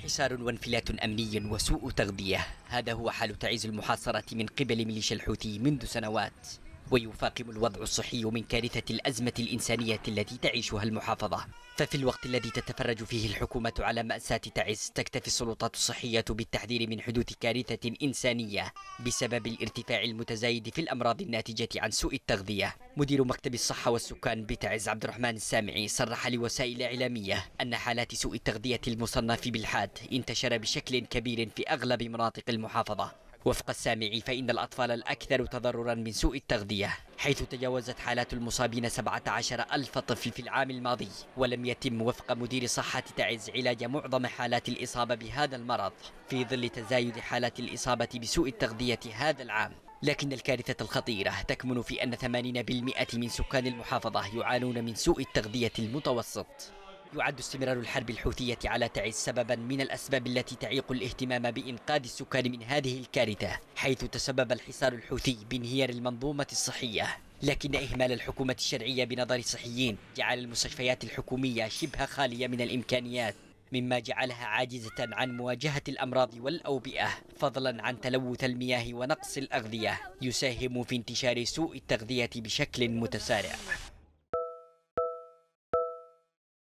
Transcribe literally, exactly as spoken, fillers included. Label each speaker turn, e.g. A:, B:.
A: حصار وانفلات أمني وسوء تغذية، هذا هو حال تعز المحاصرة من قبل ميليشيا الحوثي منذ سنوات، ويفاقم الوضع الصحي من كارثة الأزمة الإنسانية التي تعيشها المحافظة. ففي الوقت الذي تتفرج فيه الحكومة على مأساة تعز، تكتفي السلطات الصحية بالتحذير من حدوث كارثة إنسانية بسبب الارتفاع المتزايد في الأمراض الناتجة عن سوء التغذية. مدير مكتب الصحة والسكان بتعز عبد الرحمن السامعي صرح لوسائل إعلامية أن حالات سوء التغذية المصنف بالحاد انتشر بشكل كبير في أغلب مناطق المحافظة. وفق السامعي فإن الأطفال الأكثر تضررا من سوء التغذية، حيث تجاوزت حالات المصابين سبعة عشر ألف طفل في العام الماضي، ولم يتم وفق مدير صحة تعز علاج معظم حالات الإصابة بهذا المرض في ظل تزايد حالات الإصابة بسوء التغذية هذا العام. لكن الكارثة الخطيرة تكمن في أن ثمانين بالمئة من سكان المحافظة يعانون من سوء التغذية المتوسط. يعد استمرار الحرب الحوثية على تعز سببا من الأسباب التي تعيق الاهتمام بإنقاذ السكان من هذه الكارثة، حيث تسبب الحصار الحوثي بانهيار المنظومة الصحية. لكن إهمال الحكومة الشرعية بنظر الصحيين جعل المستشفيات الحكومية شبه خالية من الإمكانيات، مما جعلها عاجزة عن مواجهة الأمراض والأوبئة، فضلا عن تلوث المياه ونقص الأغذية يساهم في انتشار سوء التغذية بشكل متسارع.